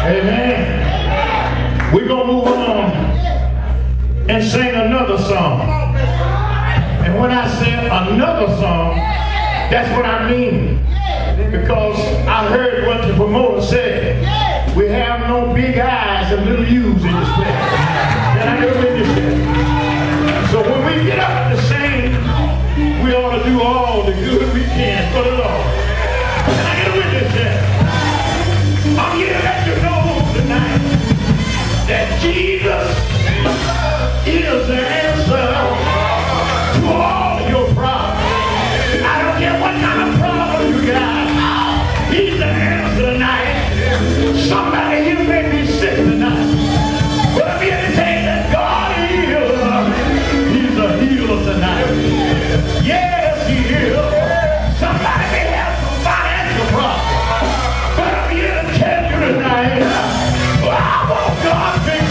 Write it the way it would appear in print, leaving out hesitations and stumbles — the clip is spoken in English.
Amen. We're going to move on and sing another song. And when I say another song, that's what I mean. Because I heard what the promoter said. We have no big eyes and little U's in this place. Can I get a witness there? So when we get up to sing, we ought to do all the good we can for the Lord. Can I get a witness there? I'm here to let you know tonight that Jesus is the answer to all your problems. I don't care what kind of problem you got. He's the answer tonight. Somebody here may be sick tonight. But I'm here to tell you that God is. He's a healer tonight. Yes, he is. Somebody may have some financial problems. But I'm here to tell you tonight. I want God to